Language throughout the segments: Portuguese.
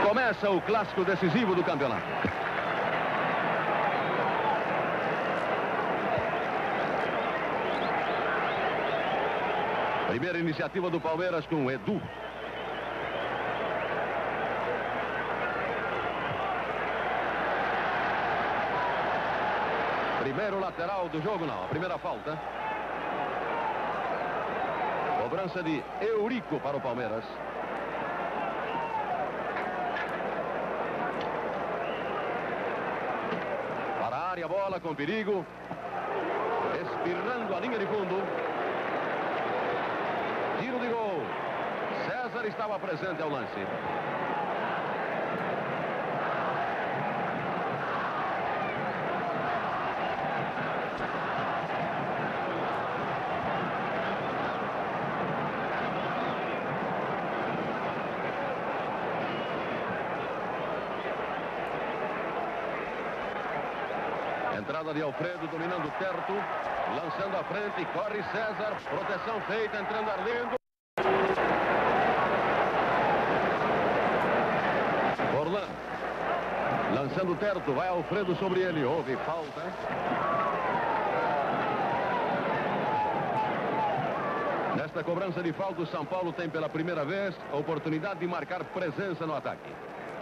começa o clássico decisivo do campeonato. Primeira iniciativa do Palmeiras com o Edu. Primeiro lateral do jogo, não. A primeira falta. Cobrança de Eurico para o Palmeiras. Para a área, bola com perigo. Espirrando a linha de fundo. Tiro de gol. César estava presente ao lance. Entrada de Alfredo, dominando o Terto, lançando à frente, corre César, proteção feita, entrando Arlindo. Forlan, lançando o Terto, vai Alfredo sobre ele, houve falta. Nesta cobrança de falta, o São Paulo tem pela primeira vez a oportunidade de marcar presença no ataque.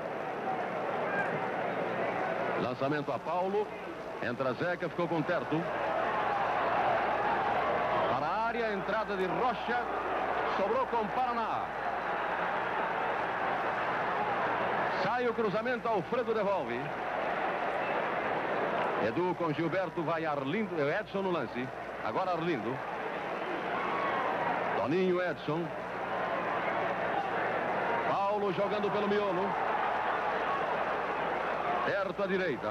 Lançamento a Paulo. Entra Zeca, ficou com Terto. Para a área, entrada de Rocha. Sobrou com Paraná. Sai o cruzamento, Alfredo devolve. Edu com Gilberto, vai Arlindo. Edson no lance. Agora Arlindo. Toninho, Edson. Paulo jogando pelo miolo. Terto à direita.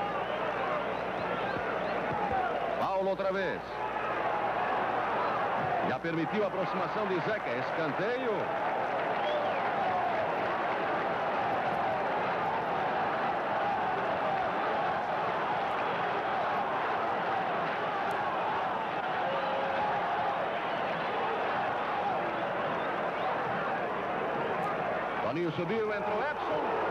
Paulo outra vez. Já permitiu a aproximação de Zeca. Escanteio. Toninho subiu, entrou Edson.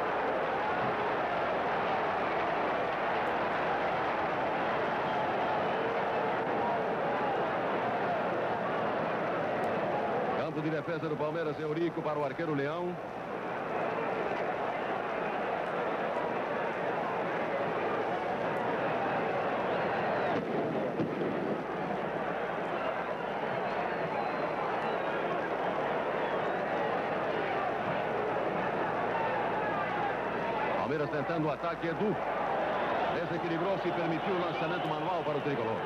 De defesa do Palmeiras, Eurico para o arqueiro Leão. Palmeiras tentando o ataque, Edu. Desequilibrou-se e permitiu o lançamento manual para o tricolor.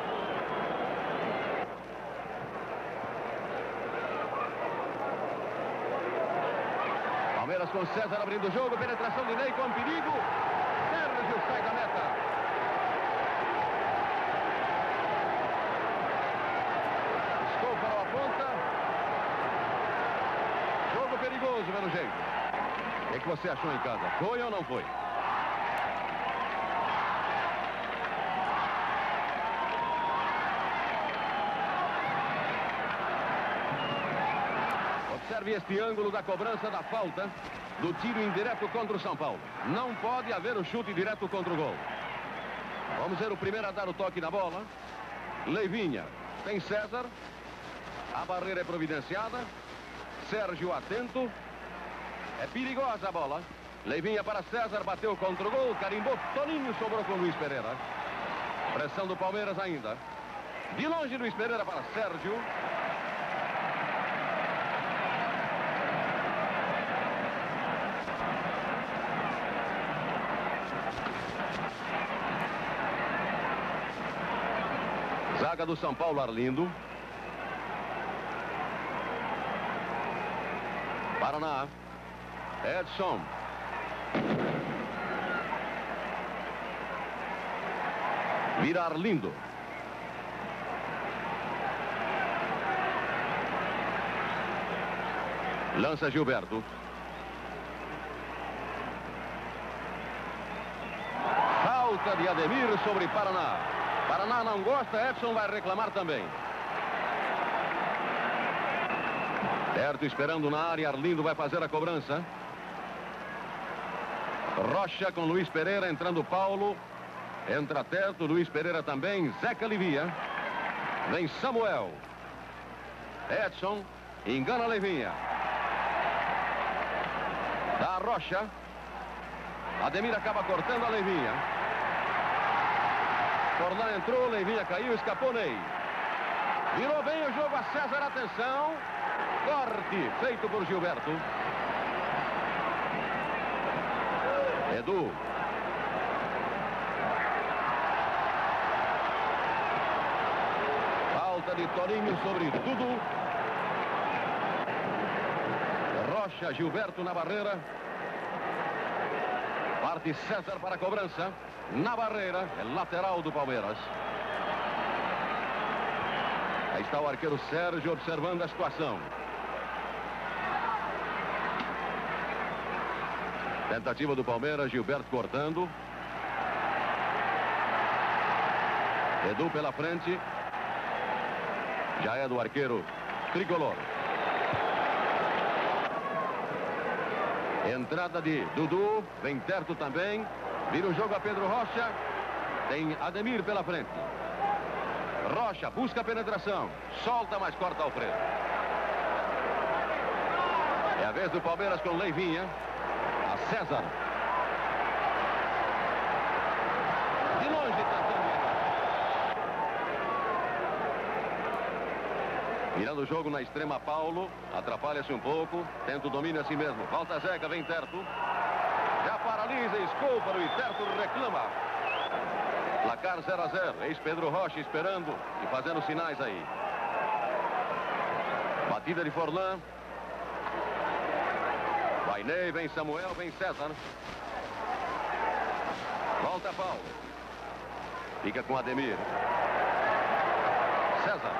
Palmeiras com César abrindo o jogo, penetração de Ney com perigo. Sérgio sai da meta. Estou para a ponta. Jogo perigoso, pelo jeito. O que você achou em casa? Foi ou não foi? Observe este ângulo da cobrança da falta do tiro indireto contra o São Paulo. Não pode haver o chute direto contra o gol. Vamos ver o primeiro a dar o toque na bola. Leivinha. Tem César. A barreira é providenciada. Sérgio atento. É perigosa a bola. Leivinha para César. Bateu contra o gol. Carimbou. Toninho sobrou com Luiz Pereira. Pressão do Palmeiras ainda. De longe Luiz Pereira para Sérgio. Zaga do São Paulo, Arlindo. Paraná. Edson. Vira Arlindo. Lança Gilberto. Falta de Ademir sobre Paraná. Paraná não gosta, Edson vai reclamar também. Terto esperando na área, Arlindo vai fazer a cobrança. Rocha com Luiz Pereira, entrando Paulo. Entra Teto, Luiz Pereira também, Zeca Livia. Vem Samuel. Edson, engana Leivinha. Da Rocha. Ademir acaba cortando a Leivinha. Forlan entrou, Leivinha caiu, escapou Ney. Virou bem o jogo a César, atenção. Corte feito por Gilberto. Edu. Falta de Torinho sobre Dudu. Rocha, Gilberto na barreira. Parte César para a cobrança. Na barreira, é lateral do Palmeiras. Aí está o arqueiro Sérgio observando a situação. Tentativa do Palmeiras, Gilberto cortando. Edu pela frente. Já é do arqueiro tricolor. Entrada de Dudu. Vem Terto também. Vira o jogo a Pedro Rocha. Tem Ademir pela frente. Rocha busca a penetração. Solta, mas corta Alfredo. É a vez do Palmeiras com Leivinha. A César. De longe tentando. Virando o jogo na extrema Paulo. Atrapalha-se um pouco. Tenta o domínio a si mesmo. Volta Zeca, vem Terto. Já paralisa, esculpa e Terto reclama. Placar 0-0. Ex-Pedro Rocha esperando e fazendo sinais aí. Batida de Forlan. Vai Ney, vem Samuel, vem César. Volta Paulo. Fica com Ademir. César.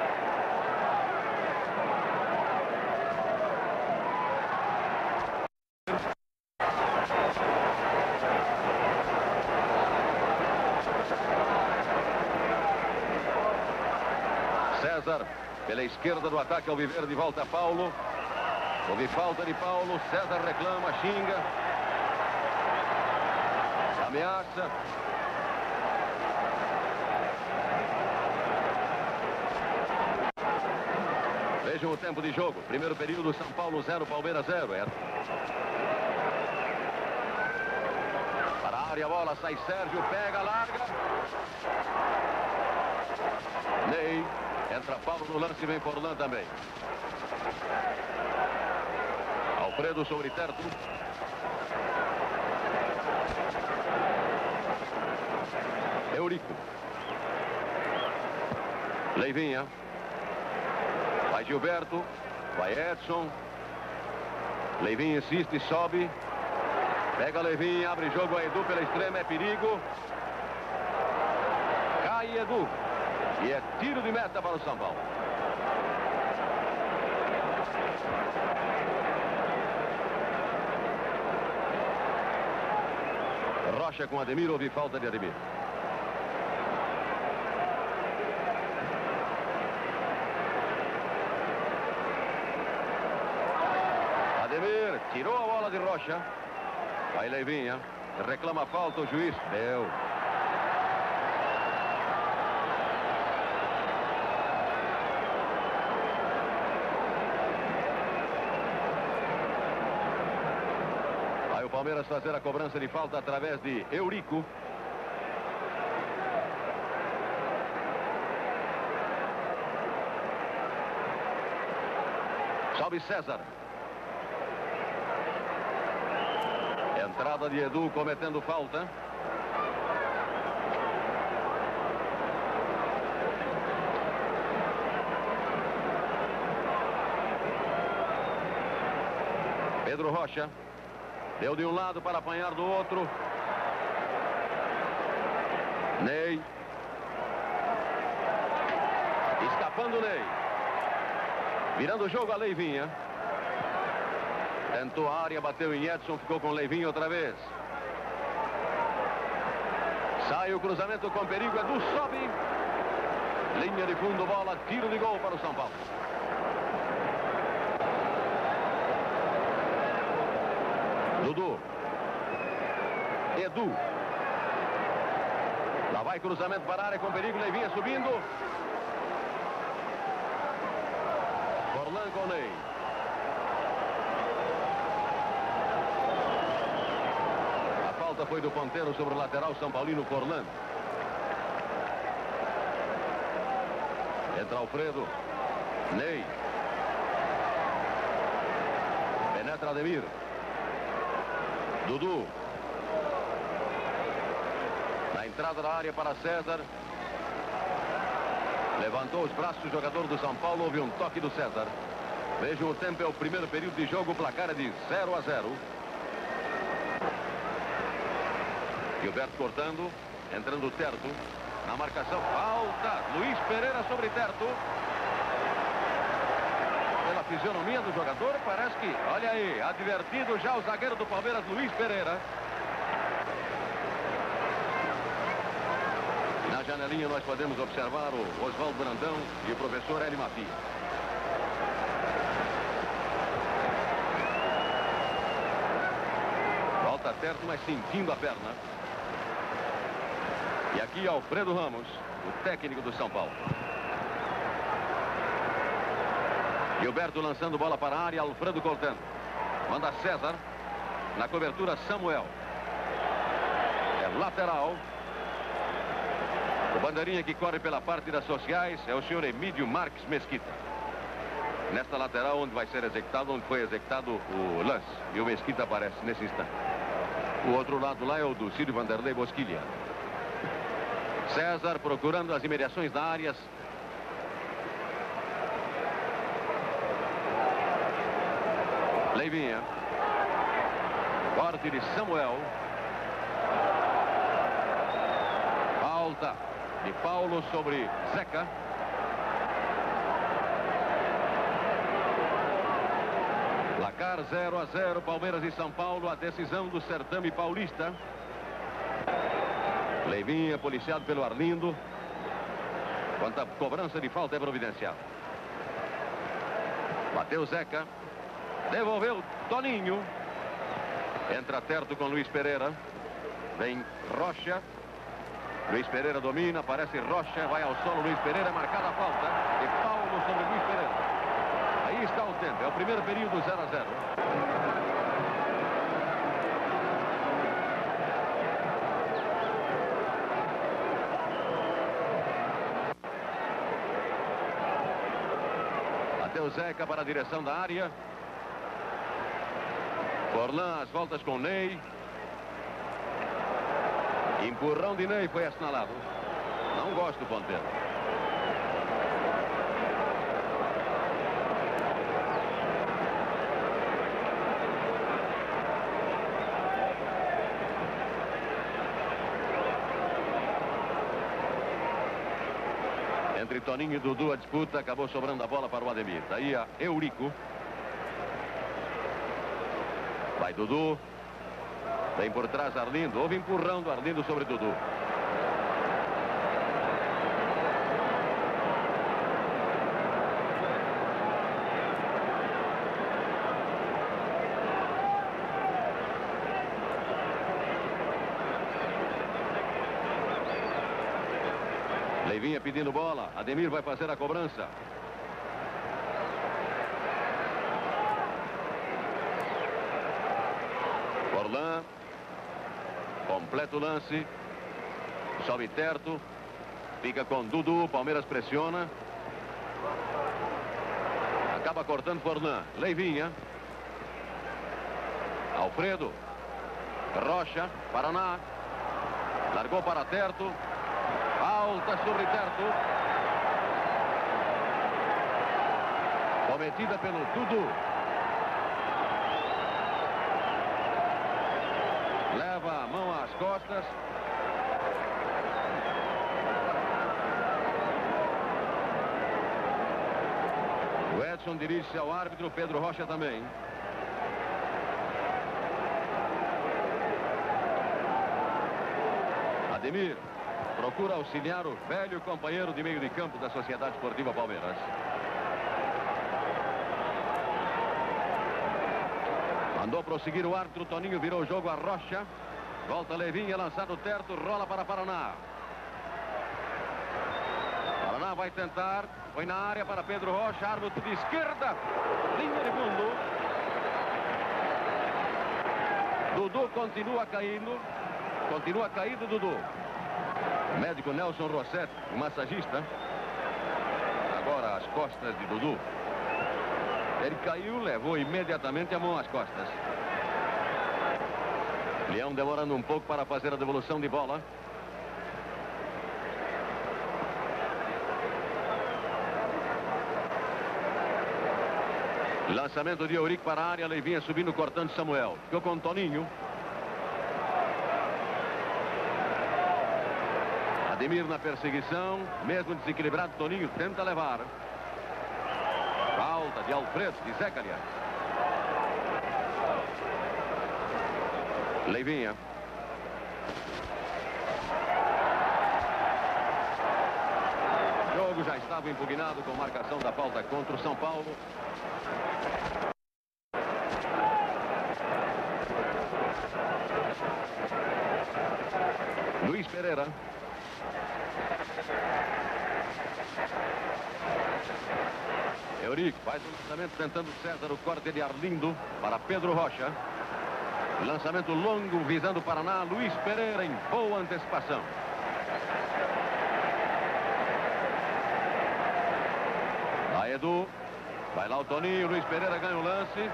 César, pela esquerda do ataque ao viver de volta Paulo. Houve falta de Paulo, César reclama, xinga. Ameaça. Vejam o tempo de jogo. Primeiro período, São Paulo 0, Palmeiras 0. Para a área, a bola, sai Sérgio, pega, larga. Ney. Entra Paulo no lance, vem Forlan também. Alfredo sobre Terto. Eurico. Leivinha. Vai Gilberto. Vai Edson. Leivinha insiste, sobe. Pega Leivinha, abre jogo a Edu pela extrema, é perigo. Cai Edu. E é tiro de meta para o São Paulo. Rocha com Ademir, houve falta de Ademir. Ademir tirou a bola de Rocha. Vai Leivinha. Reclama a falta, o juiz deu. O Palmeiras fazer a cobrança de falta através de Eurico. Sobe César. Entrada de Edu cometendo falta. Pedro Rocha. Deu de um lado para apanhar do outro. Ney. Escapando Ney. Virando o jogo a Leivinha. Tentou a área, bateu em Edson, ficou com Leivinha outra vez. Sai o cruzamento com perigo, Edu sobe. Linha de fundo, bola, tiro de gol para o São Paulo. Dudu. Edu. Lá vai cruzamento para a área com perigo. Leivinha subindo. Forlan com Ney. A falta foi do ponteiro sobre o lateral São Paulino, Forlan. Entra Alfredo. Ney. Penetra Ademir. Dudu. Na entrada da área para César. Levantou os braços o jogador do São Paulo. Houve um toque do César. Vejam o tempo, é o primeiro período de jogo. O placar é de 0-0. Gilberto cortando. Entrando Terto. Na marcação. Falta. Luiz Pereira sobre Terto. Pela fisionomia do jogador, parece que, olha aí, advertido já o zagueiro do Palmeiras, Luiz Pereira. Na janelinha nós podemos observar o Oswaldo Brandão e o professor Hélio Mafia. Volta Terto, mas sentindo a perna. E aqui Alfredo Ramos, o técnico do São Paulo. Gilberto lançando bola para a área, Alfredo cortando. Manda César. Na cobertura, Samuel. É lateral. O bandeirinha que corre pela parte das sociais é o senhor Emílio Marques Mesquita. Nesta lateral onde vai ser executado, onde foi executado o lance. E o Mesquita aparece nesse instante. O outro lado lá é o do Círio Vanderlei Bosquilha. César procurando as imediações da área. Leivinha. Corte de Samuel. Falta de Paulo sobre Zeca. Placar 0-0, Palmeiras e São Paulo, a decisão do certame paulista. Leivinha, policiado pelo Arlindo. Quanto a cobrança de falta é providencial. Bateu Zeca. Devolveu Toninho. Entra Terto com Luiz Pereira. Vem Rocha. Luiz Pereira domina, aparece Rocha, vai ao solo Luiz Pereira, marcada a falta de Paulo sobre Luiz Pereira. Aí está o tempo, é o primeiro período 0-0. Bateu Zeca para a direção da área. Forlan, as voltas com Ney. Empurrão de Ney foi assinalado. Não gosto do ponteiro. Entre Toninho e Dudu a disputa, acabou sobrando a bola para o Ademir. Daí a Eurico. Vai Dudu. Vem por trás Arlindo. Houve empurrão do Arlindo sobre Dudu. Leivinha pedindo bola. Ademir vai fazer a cobrança. Forlan. Completa o lance. Sobe Terto. Fica com Dudu. Palmeiras pressiona. Acaba cortando Forlan. Leivinha. Alfredo. Rocha. Paraná. Largou para Terto. Falta sobre Terto. Cometida pelo Dudu. Leva a mão às costas. O Edson dirige-se ao árbitro, Pedro Rocha também. Ademir procura auxiliar o velho companheiro de meio de campo da Sociedade Esportiva Palmeiras. Mandou prosseguir o árbitro, Toninho virou o jogo a Rocha. Volta Leivinha, lançado Terto, rola para Paraná. Paraná vai tentar, foi na área para Pedro Rocha, árbitro de esquerda, linha de fundo. Dudu continua caindo Dudu. O médico Nelson Rossetti, o massagista, agora às costas de Dudu. Ele caiu, levou imediatamente a mão às costas. Leão demorando um pouco para fazer a devolução de bola. Lançamento de Eurico para a área, Leivinha subindo, cortando Samuel. Ficou com Toninho. Ademir na perseguição, mesmo desequilibrado, Toninho tenta levar. Falta de Alfredo, de Zeca, aliás. Leivinha. O jogo já estava impugnado com marcação da falta contra o São Paulo. Luiz Pereira. Eurico faz o lançamento tentando César, o corte de Arlindo para Pedro Rocha. Lançamento longo visando o Paraná, Luiz Pereira em boa antecipação. Lá Edu, vai lá o Toninho, Luiz Pereira ganha o lance.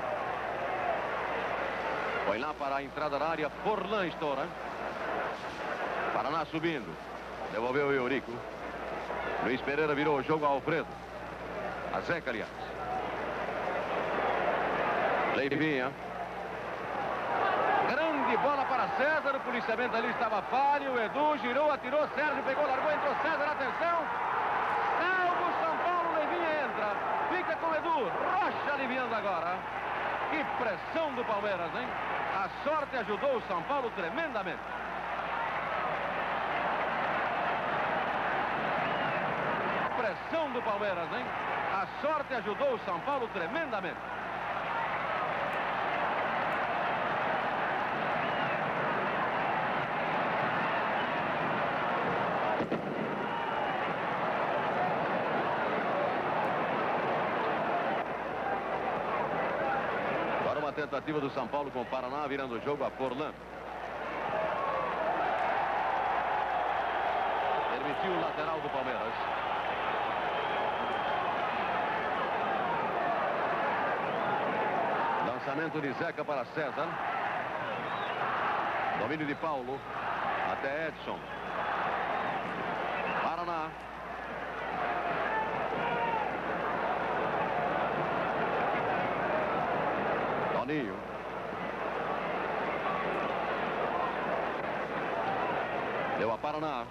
Foi lá para a entrada da área, Forlan estoura. Paraná subindo, devolveu o Eurico. Luiz Pereira virou o jogo a Alfredo. A Zeca, aliás. Leivinha. Grande bola para César. O policiamento ali estava falho. O Edu girou, atirou. Sérgio pegou, largou, entrou César. Atenção. Salvo São Paulo. Leivinha entra. Fica com o Edu. Rocha aliviando agora. Que pressão do Palmeiras, hein? A sorte ajudou o São Paulo tremendamente. Pressão do Palmeiras, hein? A sorte ajudou o São Paulo tremendamente. Para uma tentativa do São Paulo com o Paraná, virando o jogo a Forlan. Permitiu o lateral do Palmeiras. Lançamento de Zeca para César. Domínio de Paulo. Até Edson. Paraná. Toninho. Deu a Paraná.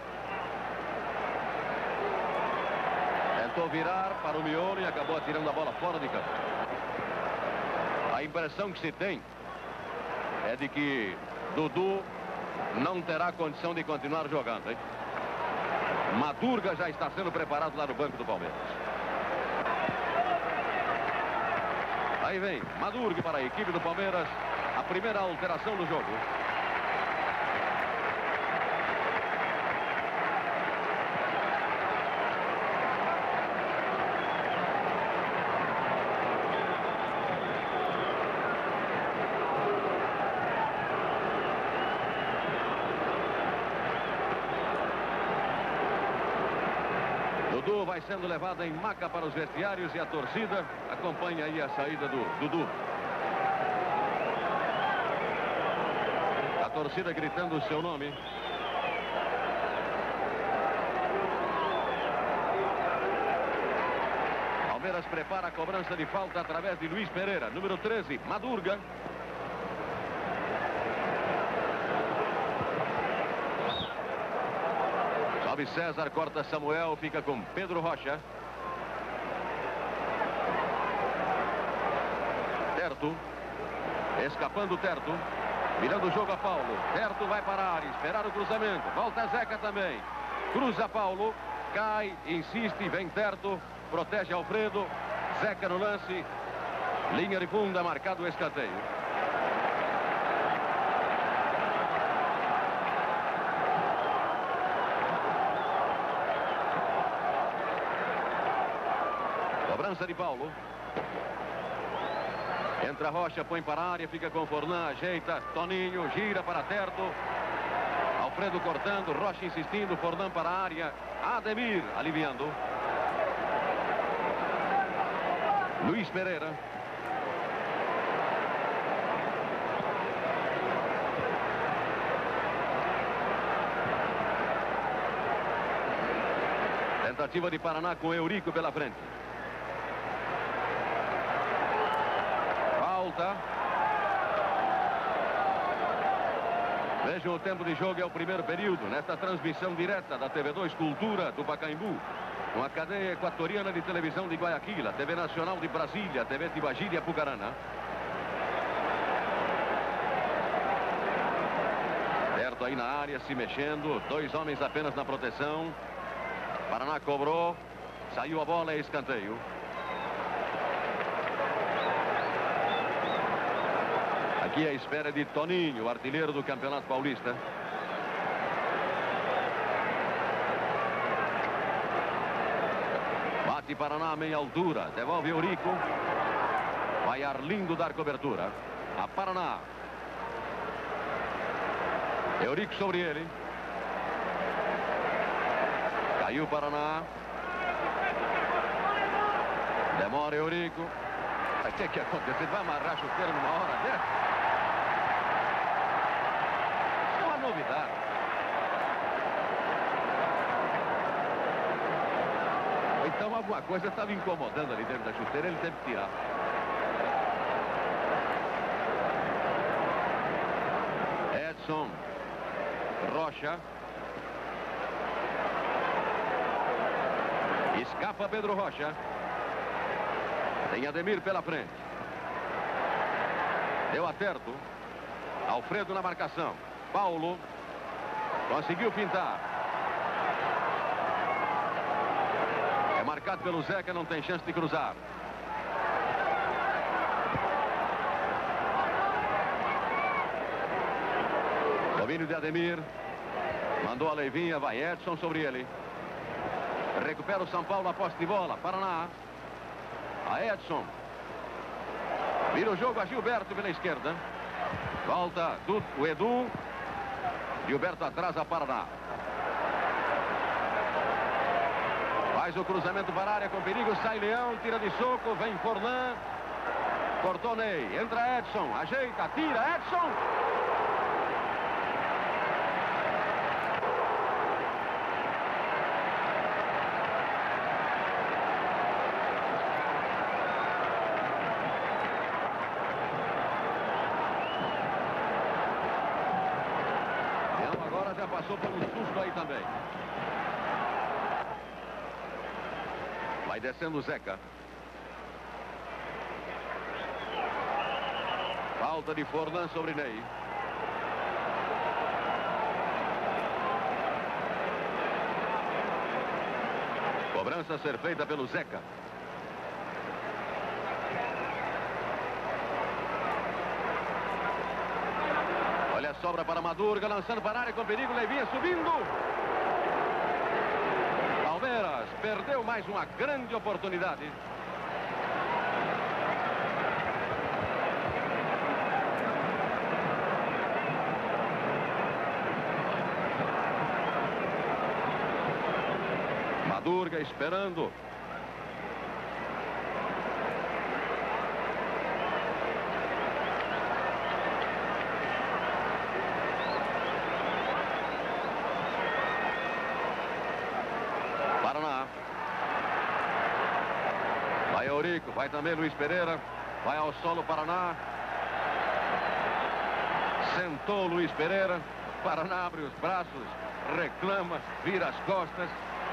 Tentou virar para o miolo e acabou atirando a bola fora de campo. A impressão que se tem é de que Dudu não terá condição de continuar jogando, hein? Madurga já está sendo preparado lá no banco do Palmeiras. Aí vem Madurga para a equipe do Palmeiras. A primeira alteração do jogo. Dudu vai sendo levado em maca para os vestiários e a torcida acompanha aí a saída do Dudu. A torcida gritando o seu nome. Palmeiras prepara a cobrança de falta através de Luiz Pereira, número 13, Madurga. Sobe César, corta Samuel, fica com Pedro Rocha. Terto. Escapando Terto. Virando o jogo a Paulo. Terto vai para a área, esperar o cruzamento. Volta Zeca também. Cruza Paulo. Cai, insiste, vem Terto. Protege Alfredo. Zeca no lance. Linha de funda, marcado o escanteio. Cobrança de Paulo. Entra Rocha, põe para a área, fica com Forlan, ajeita, Toninho, gira para Terto. Alfredo cortando, Rocha insistindo, Forlan para a área, Ademir aliviando. Luiz Pereira. Tentativa de Paraná com Eurico pela frente. Falta. Vejam o tempo de jogo, é o primeiro período, nesta transmissão direta da TV2 Cultura do Pacaembu, com a cadeia equatoriana de televisão de Guayaquil, a TV Nacional de Brasília, a TV Tibagi e Apucarana. Perto aí na área, se mexendo, 2 homens apenas na proteção. Paraná cobrou, saiu a bola, é escanteio. Aqui a espera de Toninho, artilheiro do Campeonato Paulista. Bate Paraná a meia altura, devolve Eurico. Vai Arlindo dar cobertura. A Paraná. Eurico sobre ele. Caiu Paraná. Demora Eurico. O que aconteceu? Vai amarrar chuteiro numa hora dessa? Isso é uma novidade. Ou então alguma coisa estava incomodando ali dentro da chuteira, ele teve que tirar. Edson. Rocha. Escapa Pedro Rocha. Tem Ademir pela frente. Deu acerto. Alfredo na marcação. Paulo. Conseguiu pintar. É marcado pelo Zeca, não tem chance de cruzar. Domínio de Ademir. Mandou a Leivinha, vai Edson sobre ele. Recupera o São Paulo a posse de bola. Paraná. A Edson. Vira o jogo a Gilberto pela esquerda. Volta o Edu. Gilberto atrás a Paraná. Faz o cruzamento para a área com perigo. Sai Leão, tira de soco. Vem Forlan. Cortou Ney. Entra Edson. Ajeita, tira. Edson. Passou por um susto aí também. Vai descendo o Zeca. Falta de Forlan sobre Ney. Cobrança a ser feita pelo Zeca. Sobra para Madurga, lançando para a área com perigo, Leivinha subindo. Palmeiras perdeu mais uma grande oportunidade. Madurga esperando. Vai Eurico, vai também Luiz Pereira. Vai ao solo Paraná. Sentou Luiz Pereira. Paraná abre os braços, reclama, vira as costas.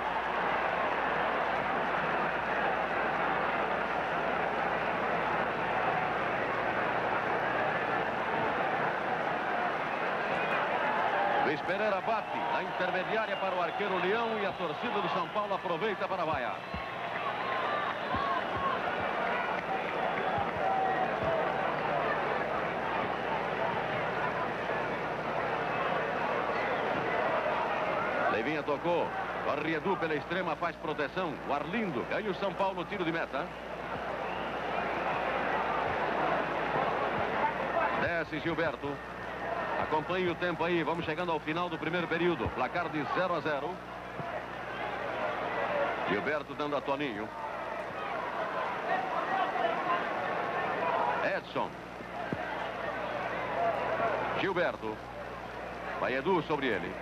Luiz Pereira bate na intermediária para o arqueiro Leão e a torcida do São Paulo aproveita para vaiar. Leivinha tocou. Corre Edu pela extrema, faz proteção. O Arlindo ganha o São Paulo, tiro de meta. Desce Gilberto. Acompanhe o tempo aí. Vamos chegando ao final do primeiro período. Placar de 0-0. Gilberto dando a Toninho. Edson. Gilberto. Vai Edu sobre ele.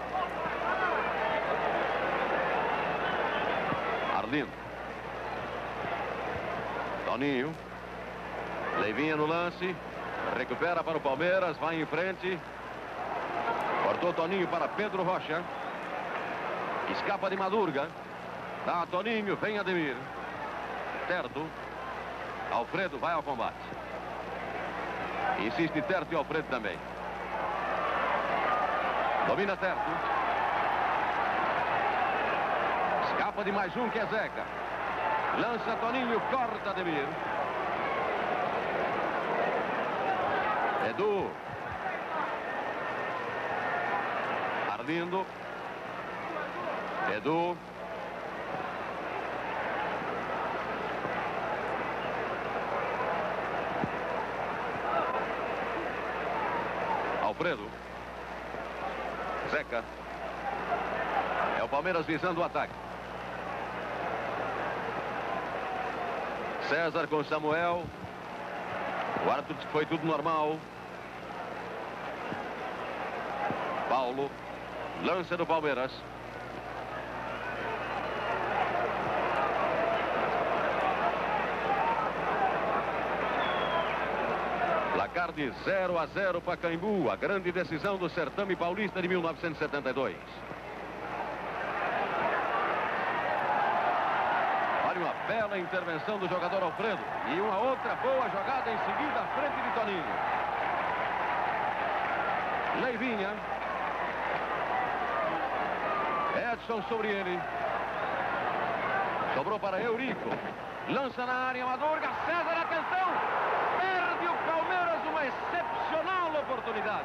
Arlindo. Toninho. Leivinha no lance. Recupera para o Palmeiras. Vai em frente. Cortou Toninho para Pedro Rocha. Escapa de Madurga. Dá Toninho. Vem Ademir. Terto. Alfredo vai ao combate. Insiste Terto e Alfredo também. Domina Terto. Escapa de mais um que é Zeca. Lança Toninho, corta Ademir. Edu. Arlindo. Edu. Alfredo. Zeca. É o Palmeiras visando o ataque. César com Samuel. O árbitro foi tudo normal. Paulo. Lança do Palmeiras. Placar de 0-0 Pacaembu, a grande decisão do certame paulista de 1972. Olha uma bela intervenção do jogador Alfredo. E uma outra boa jogada em seguida à frente de Toninho. Leivinha. Edson sobre ele. Sobrou para Eurico. Lança na área, Madurga. César, atenção! Perde o Palmeiras uma excepcional oportunidade.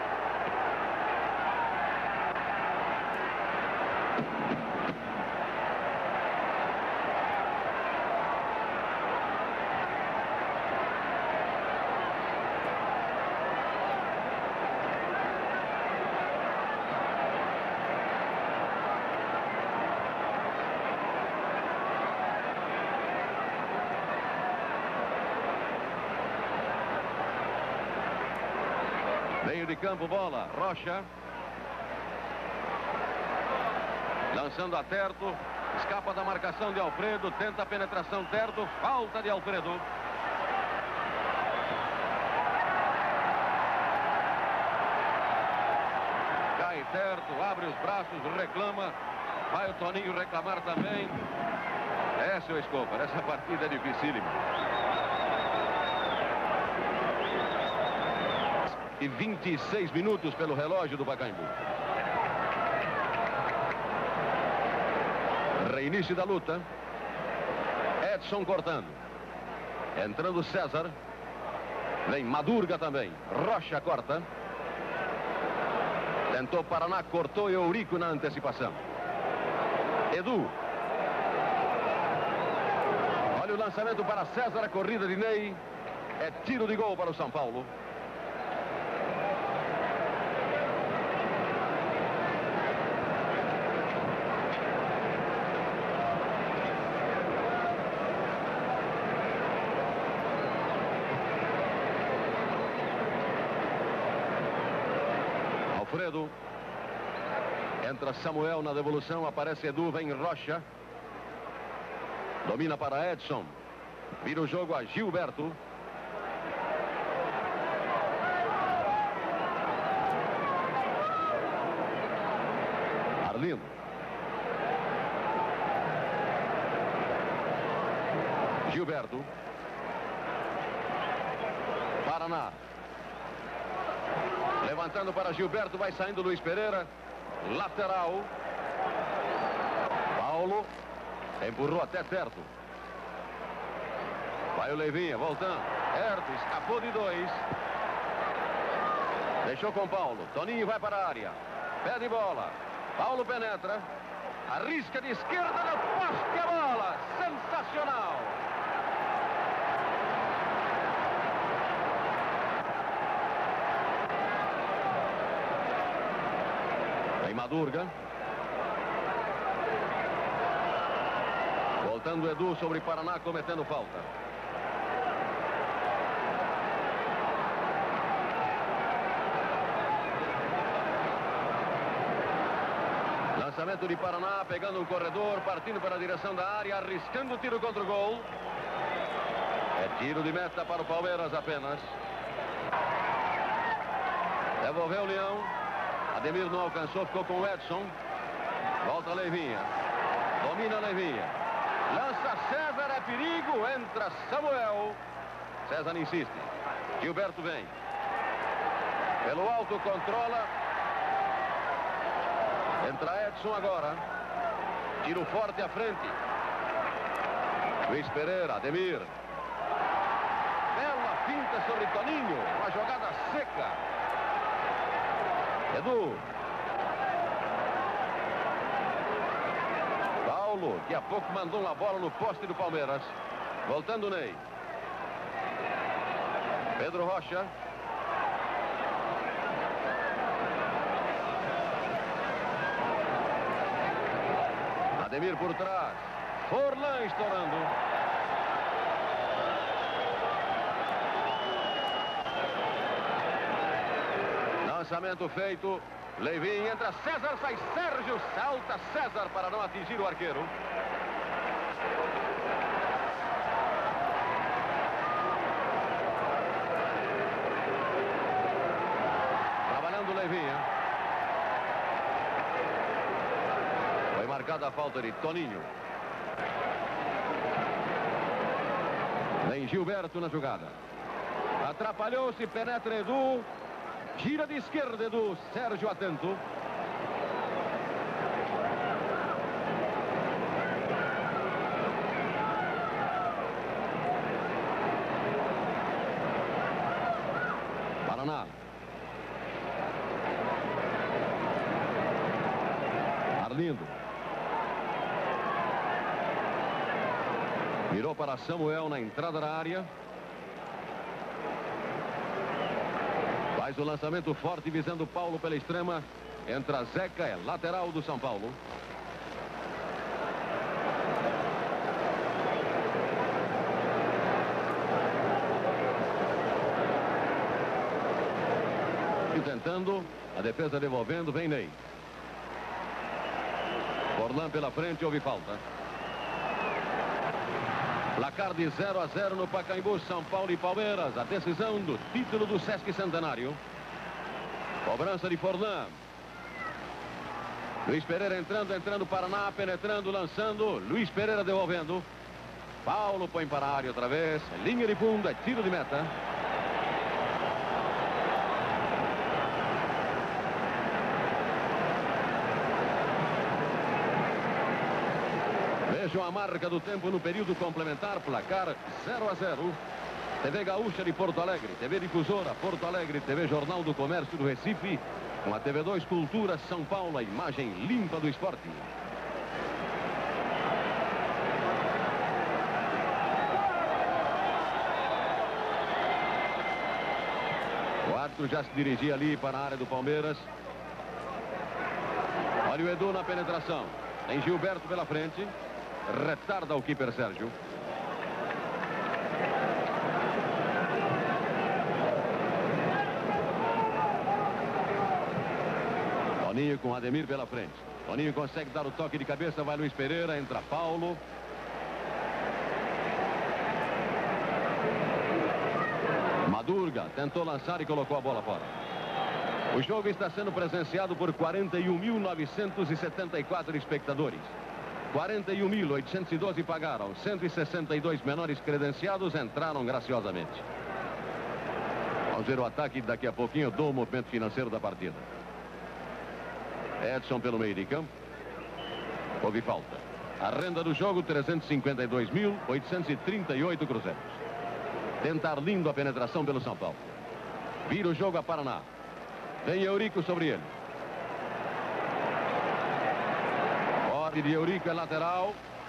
Meio de campo, bola. Rocha. Lançando a Terto. Escapa da marcação de Alfredo. Tenta a penetração Terto. Falta de Alfredo. Cai Terto. Abre os braços. Reclama. Vai o Toninho reclamar também. Seu Escobar. Essa partida é dificílima. E 26 minutos pelo relógio do Pacaembu. Reinício da luta. Edson cortando. Entrando César. Vem Madurga também. Rocha corta. Tentou Paraná, cortou Eurico na antecipação. Edu. Olha o lançamento para César, a corrida de Ney. É tiro de gol para o São Paulo. Alfredo. Entra Samuel na devolução, aparece Edu, vem Rocha. Domina para Edson. Vira o jogo a Gilberto. Arlindo. Gilberto. Paraná. Levantando para Gilberto, vai saindo Luiz Pereira. Lateral. Paulo. Empurrou até Terto. Vai o Leivinha, voltando. Terto, escapou de dois. Deixou com Paulo. Toninho vai para a área. Pede bola. Paulo penetra. Arrisca de esquerda no poste a bola. Sensacional. Vem Madurga. Voltando Edu sobre Paraná, cometendo falta. Lançamento de Paraná, pegando o corredor, partindo para a direção da área, arriscando o tiro contra o gol. É tiro de meta para o Palmeiras apenas. Devolveu o Leão. Ademir não alcançou, ficou com o Edson. Volta Leivinha. Domina Leivinha. Lança César, é perigo. Entra Samuel. César insiste. Gilberto vem. Pelo alto controla. Entra Edson agora. Tiro forte à frente. Luiz Pereira, Ademir. Bela finta sobre Toninho. Uma jogada seca. Edu. Paulo, que há pouco mandou uma bola no poste do Palmeiras. Voltando Ney. Pedro Rocha. Ademir por trás. Forlan estourando. Lançamento feito. Leivinha entra. César sai. Sérgio salta. César para não atingir o arqueiro. Trabalhando Leivinha. Marcada a falta de Toninho. Vem Gilberto na jogada. Atrapalhou-se, penetra Edu. Gira de esquerda Edu. Sérgio atento. Paraná. Arlindo. Virou para Samuel na entrada da área. Faz o lançamento forte visando Paulo pela extrema. Entra Zeca, é lateral do São Paulo. E tentando, a defesa devolvendo, vem Ney. Forlan pela frente, houve falta. Placar de 0-0 no Pacaembu, São Paulo e Palmeiras. A decisão do título do Sesc Centenário. Cobrança de Forlan. Luiz Pereira entrando Paraná, penetrando, lançando. Luiz Pereira devolvendo. Paulo põe para a área outra vez. Linha de fundo, é tiro de meta. Vejam a marca do tempo no período complementar, placar 0-0. TV Gaúcha de Porto Alegre, TV Difusora Porto Alegre, TV Jornal do Comércio do Recife, com a TV2 Cultura São Paulo, a imagem limpa do esporte. O árbitro já se dirigia ali para a área do Palmeiras. Olha o Edu na penetração. Tem Gilberto pela frente. Retarda o keeper Sérgio. Toninho com Ademir pela frente. Toninho consegue dar o toque de cabeça, vai Luiz Pereira, entra Paulo. Madurga tentou lançar e colocou a bola fora. O jogo está sendo presenciado por 41.974 espectadores. 41.812 pagaram, 162 menores credenciados entraram graciosamente. Vamos ver o ataque daqui a pouquinho do movimento financeiro da partida. Edson pelo meio de campo. Houve falta. A renda do jogo, 352.838 cruzeiros. Tenta Arlindo a penetração pelo São Paulo. Vira o jogo a Paraná. Vem Eurico sobre ele. Chute de Eurico é lateral.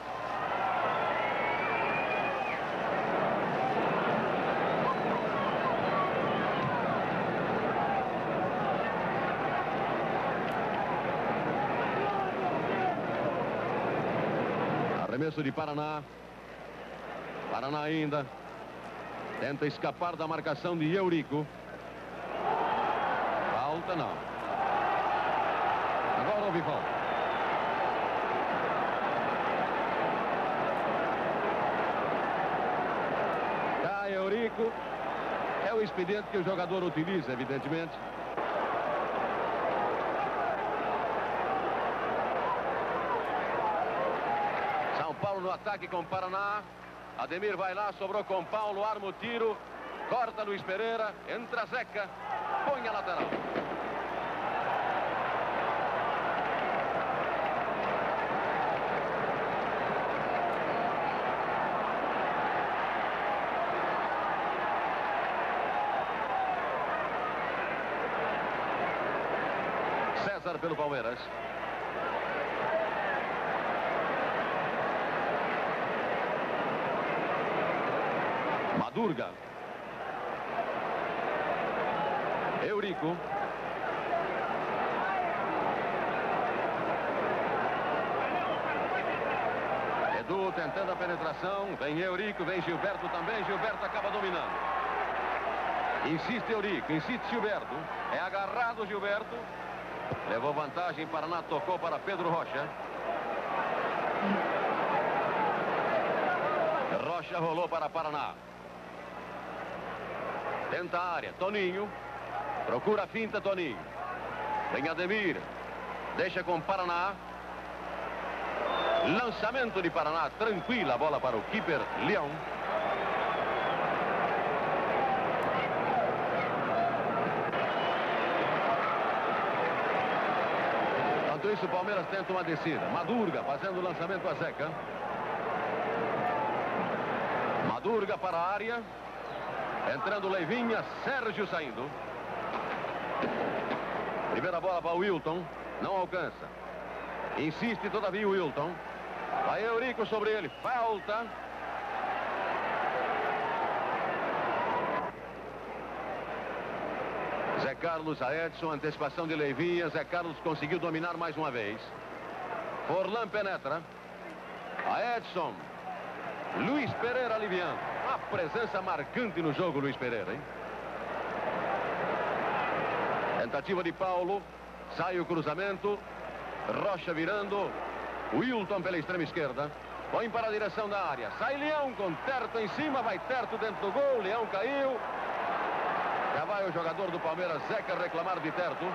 Arremesso de Paraná. Paraná ainda tenta escapar da marcação de Eurico. Falta não. Agora houve falta. Cai Eurico. É o expediente que o jogador utiliza, evidentemente. São Paulo no ataque com Paraná. Ademir vai lá, sobrou com Paulo, arma o tiro, corta Luiz Pereira, entra Zeca, põe a lateral. César pelo Palmeiras. Madurga. Eurico. Edu tentando a penetração. Vem Eurico, vem Gilberto também. Gilberto acaba dominando. Insiste Eurico, insiste Gilberto. É agarrado Gilberto. Levou vantagem, Paraná tocou para Pedro Rocha. Rocha rolou para Paraná. Tenta a área, Toninho. Procura a finta, Toninho. Vem Ademir. Deixa com Paraná. Lançamento de Paraná. Tranquila a bola para o keeper, Leão. Enquanto isso, o Palmeiras tenta uma descida. Madurga fazendo o lançamento a Zeca. Madurga para a área. Entrando Leivinha, Sérgio saindo. Primeira bola para o Wilton. Não alcança. Insiste todavia o Wilton. Vai Eurico sobre ele. Falta. Zé Carlos a Edson. Antecipação de Leivinha. Zé Carlos conseguiu dominar mais uma vez. Forlan penetra. A Edson. Luiz Pereira aliviando. Uma presença marcante no jogo, Luiz Pereira, hein? Tentativa de Paulo. Sai o cruzamento. Rocha virando. Wilton pela extrema esquerda. Põe para a direção da área. Sai Leão com Terto em cima. Vai Terto dentro do gol. Leão caiu. Já vai o jogador do Palmeiras, Zeca, reclamar de Terto.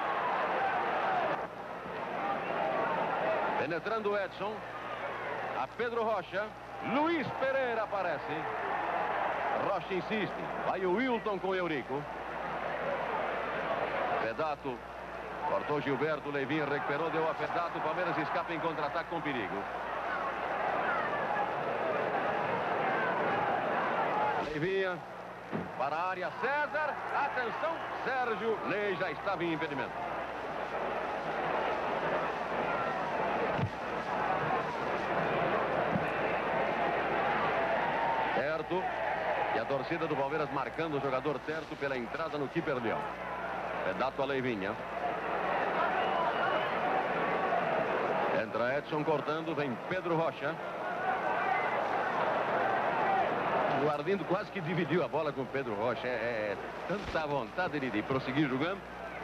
Penetrando o Edson. A Pedro Rocha. Luiz Pereira aparece. Rocha insiste. Vai o Wilton com Eurico. Fedato. Cortou Gilberto. Leivinha recuperou. Deu a Fedato. Palmeiras escapa em contra-ataque com perigo. Leivinha. Para a área. César. Atenção. Sérgio. Ney já estava em impedimento. Terto. E a torcida do Palmeiras marcando o jogador Terto pela entrada no keeper Leão. Fedato a Leivinha. Entra Edson cortando, vem Pedro Rocha. O Arlindo quase que dividiu a bola com o Pedro Rocha. É tanta vontade de prosseguir jogando.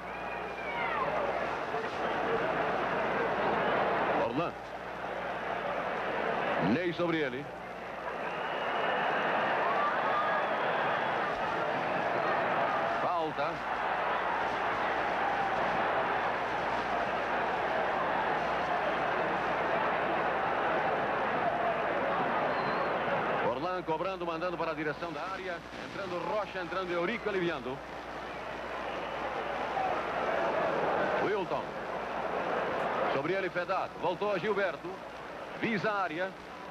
Forlan. Ney sobre ele. Falta. Forlan cobrando, mandando para a direção da área. Entrando Rocha, entrando Eurico, aliviando. Wilton. Sobre ele, Fedato. Voltou a Gilberto. Visa a área.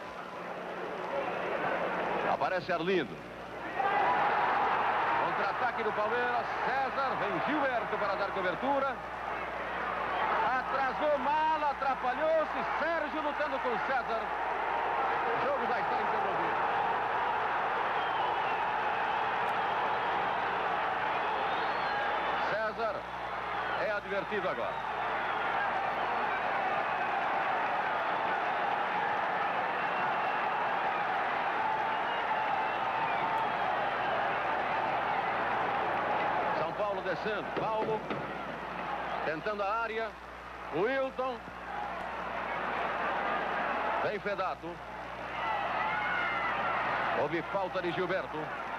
Aparece Arlindo. Contra-ataque do Palmeiras. César. Vem Gilberto para dar cobertura. Atrasou mal. atrapalhou-se. Sérgio lutando com César. O jogo já está interrompido. César é advertido agora. Paulo descendo, Paulo tentando a área, Wilton, vem Fedato, houve falta de Gilberto.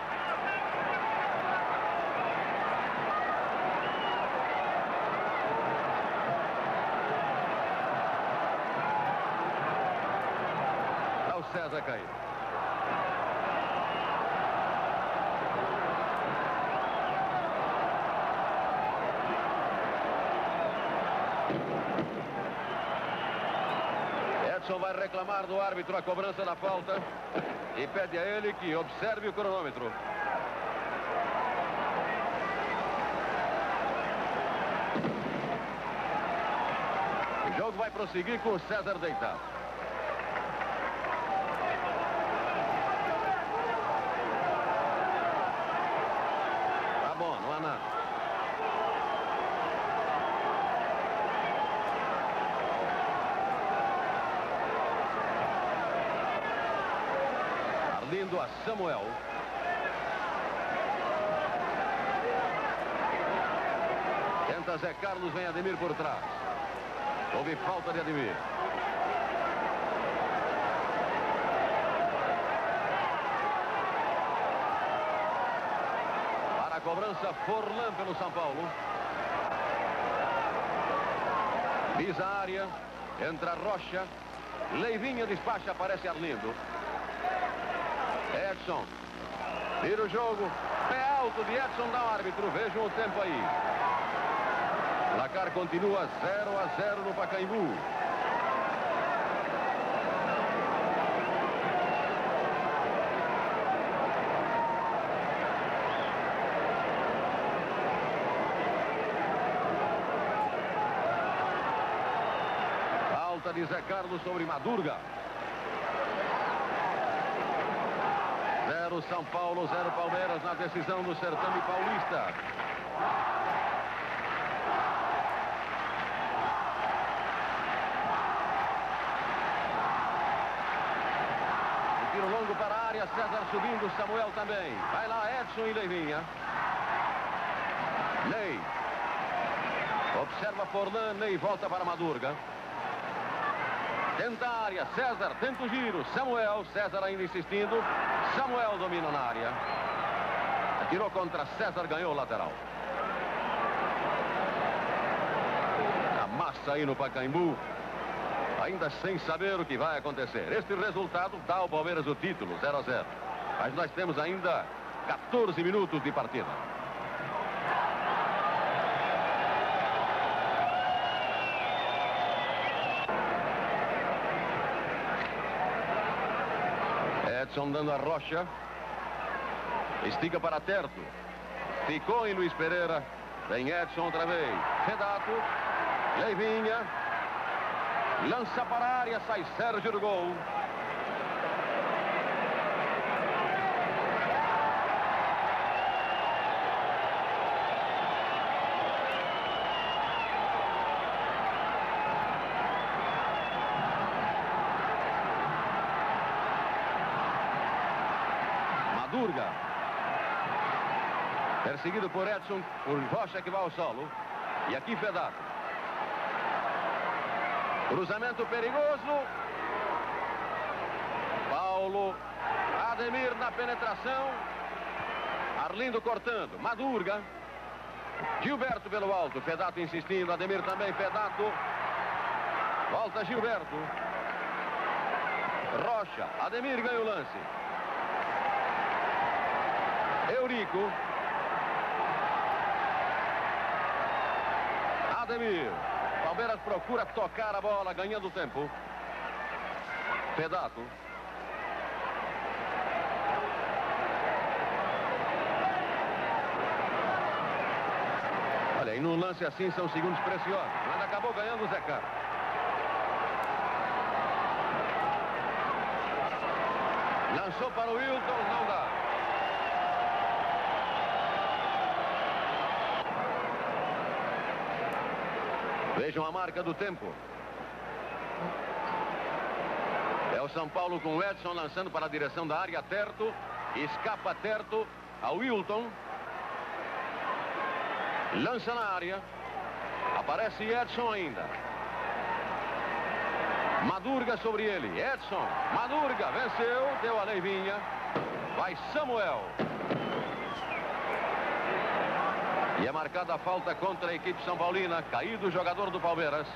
Dá o César cair. Edson vai reclamar do árbitro a cobrança da falta e pede a ele que observe o cronômetro. O jogo vai prosseguir com o César deitado. Tá bom, não há nada. Arlindo a Samuel. Tenta Zé Carlos, vem Ademir por trás. Houve falta de Ademir. Para a cobrança, Forlan pelo São Paulo. Visa a área, entra Rocha. Leivinha despacha, aparece Arlindo. Edson, tira o jogo, pé alto de Edson, dá o árbitro, vejam o tempo aí. O placar continua 0-0 no Pacaembu. Falta de Zé Carlos sobre Madurga. 0 São Paulo, 0 Palmeiras na decisão do certame paulista. Tiro longo para a área, César subindo, Samuel também. Vai lá Edson e Leivinha. Ney. Observa Forlan, Ney volta para Madurga. Tenta a área, César tenta o giro, Samuel, César ainda insistindo. Samuel domina na área. Atirou contra César, ganhou o lateral. A massa aí no Pacaembu, ainda sem saber o que vai acontecer. Este resultado dá ao Palmeiras o título, 0-0. Mas nós temos ainda 14 minutos de partida. Edson dando a Rocha. Estica para Terto. Ficou em Luiz Pereira. Vem Edson outra vez. Fedato. Leivinha. Lança para a área. Sai Sérgio do gol. Madurga. Perseguido por Edson, por Rocha que vai ao solo. E aqui Fedato. Cruzamento perigoso. Paulo. Ademir na penetração. Arlindo cortando. Madurga. Gilberto pelo alto. Fedato insistindo. Ademir também. Fedato. Volta Gilberto. Rocha. Ademir ganha o lance. Eurico. Ademir. Palmeiras procura tocar a bola, ganhando tempo. Fedato. Olha, e num lance assim são segundos preciosos. Mas acabou ganhando o Zé Carlos. Lançou para o Wilton, não dá. Vejam a marca do tempo. É o São Paulo com o Edson lançando para a direção da área. Terto, escapa Terto ao Wilton. Lança na área. Aparece Edson ainda. Madurga sobre ele. Edson, Madurga, venceu, deu a Leivinha. Vai Samuel. E é marcada a falta contra a equipe São Paulina. Caído o jogador do Palmeiras.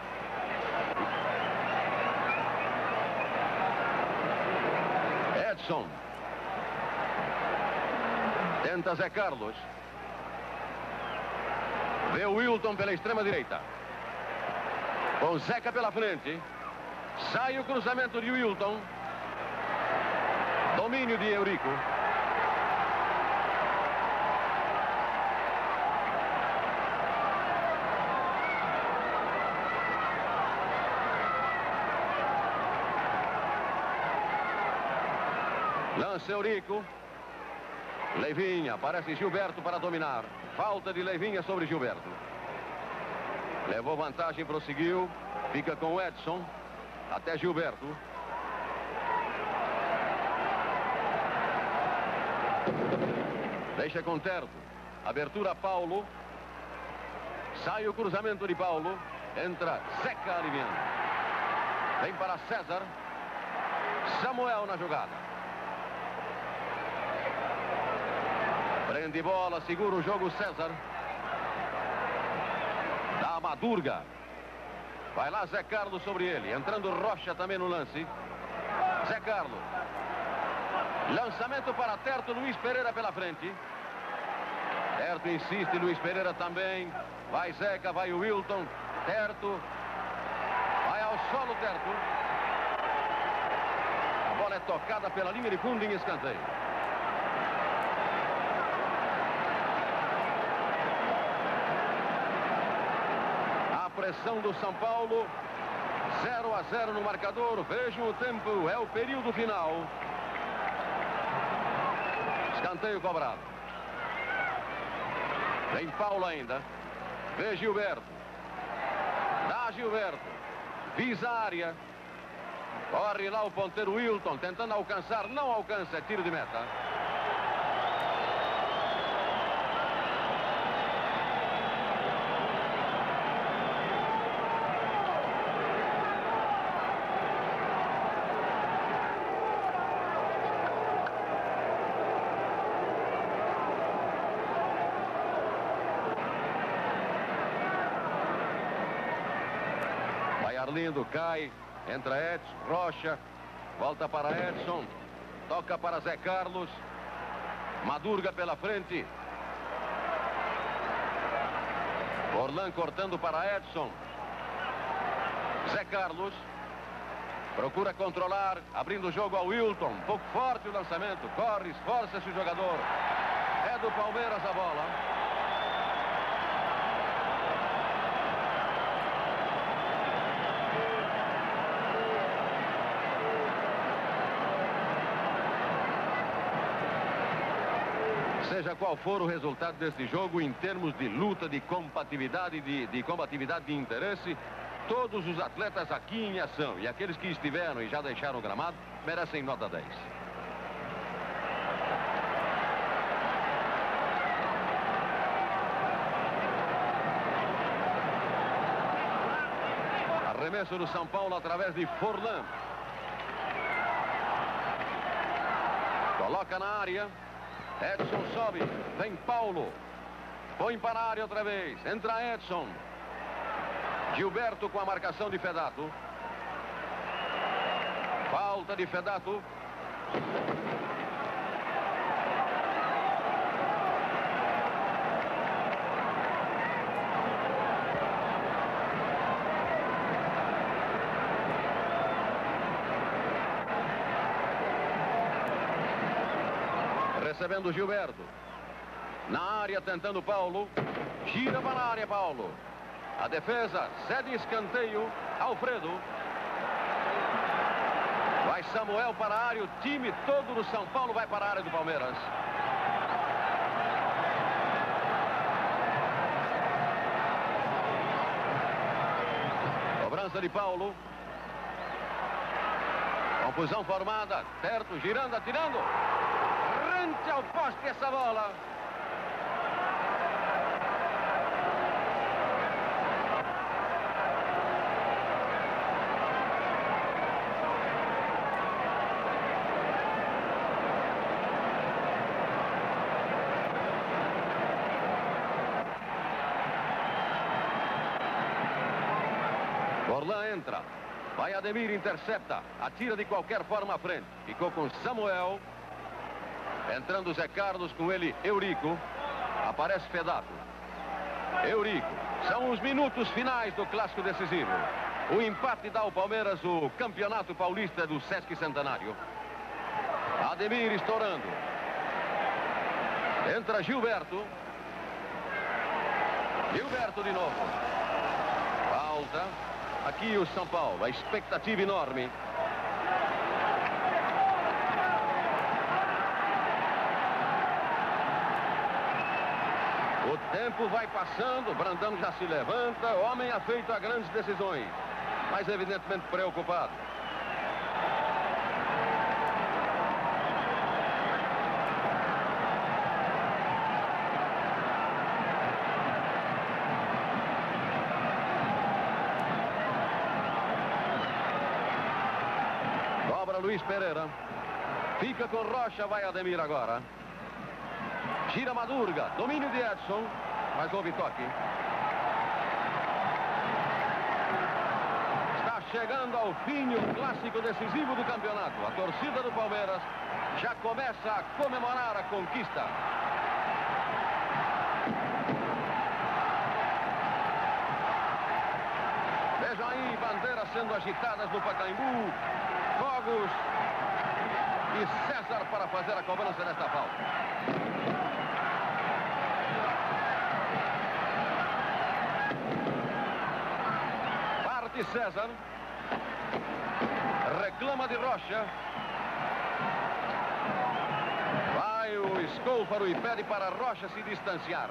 Edson. Tenta Zé Carlos. Vê o Wilton pela extrema direita. Com Zeca pela frente. Sai o cruzamento de Wilton. Domínio de Eurico. Lança Eurico. Leivinha, aparece Gilberto para dominar. Falta de Leivinha sobre Gilberto. Levou vantagem, prosseguiu. Fica com o Edson. Até Gilberto. Deixa com Terto. Abertura Paulo. Sai o cruzamento de Paulo. Entra Zeca aliviando. Vem para César. Samuel na jogada. Prende bola, segura o jogo César. Dá Madurga. Vai lá Zé Carlos sobre ele. Entrando Rocha também no lance. Zé Carlos. Lançamento para Terto, Luiz Pereira pela frente. Terto insiste, Luiz Pereira também. Vai Zeca, vai o Wilton. Terto. Vai ao solo Terto. A bola é tocada pela linha de fundo em escanteio. Pressão do São Paulo, 0-0 no marcador. Vejam o tempo, é o período final. Escanteio cobrado. Tem Paulo ainda. Vê Gilberto. Dá Gilberto. Visa a área. Corre lá o ponteiro Wilton, tentando alcançar, não alcança, é tiro de meta. Arlindo cai, entra Edson, Rocha, volta para Edson, toca para Zé Carlos, Madurga pela frente. Orlan cortando para Edson. Zé Carlos procura controlar, abrindo o jogo ao Wilton, um pouco forte o lançamento, corre, esforça-se o jogador. É do Palmeiras a bola. Seja qual for o resultado deste jogo, em termos de luta, de combatividade, de combatividade de interesse, todos os atletas aqui em ação e aqueles que estiveram e já deixaram o gramado merecem nota 10. Arremesso do São Paulo através de Forlan. Coloca na área. Edson sobe, vem Paulo, põe para a área outra vez, entra Edson. Gilberto com a marcação de Fedato. Falta de Fedato. Recebendo Gilberto. Na área tentando Paulo. Gira para a área Paulo. A defesa cede escanteio. Alfredo. Vai Samuel para a área, o time todo do São Paulo vai para a área do Palmeiras. Cobrança de Paulo. Confusão formada, certo, girando, atirando. Rente ao poste essa bola. Forlan entra. Vai Ademir, intercepta. Atira de qualquer forma à frente. Ficou com Samuel. Entrando Zé Carlos, com ele Eurico. Aparece Fedato. Eurico. São os minutos finais do clássico decisivo. O empate dá ao Palmeiras o campeonato paulista do Sesc Centenário. Ademir estourando. Entra Gilberto. Gilberto de novo. Falta. Aqui o São Paulo, a expectativa enorme. O tempo vai passando, Brandão já se levanta, o homem afeito a grandes decisões, mas evidentemente preocupado. Luiz Pereira. Fica com Rocha, vai Ademir agora. Gira Madurga, domínio de Edson, mas houve toque. Está chegando ao fim o clássico decisivo do campeonato. A torcida do Palmeiras já começa a comemorar a conquista. Vejam aí bandeiras sendo agitadas no Pacaembu. Fogos e César para fazer a cobrança nesta falta. Parte César. Reclama de Rocha. Vai o Escôfaro e pede para Rocha se distanciar.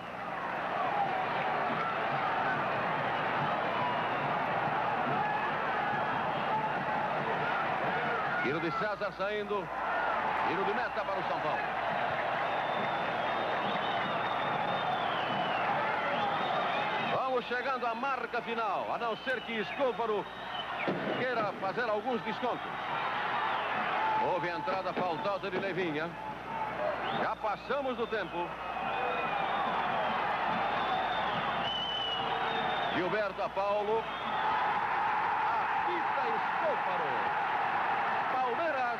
Tiro de César saindo. Tiro de meta para o São Paulo. Vamos chegando à marca final. A não ser que Escôfaro queira fazer alguns descontos. Houve a entrada faltosa de Leivinha. Já passamos do tempo. Gilberto a Paulo. Apita Escôfaro. Palmeiras,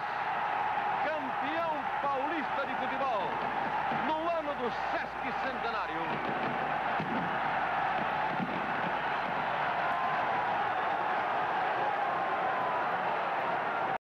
campeão paulista de futebol, no ano do Sesc Centenário.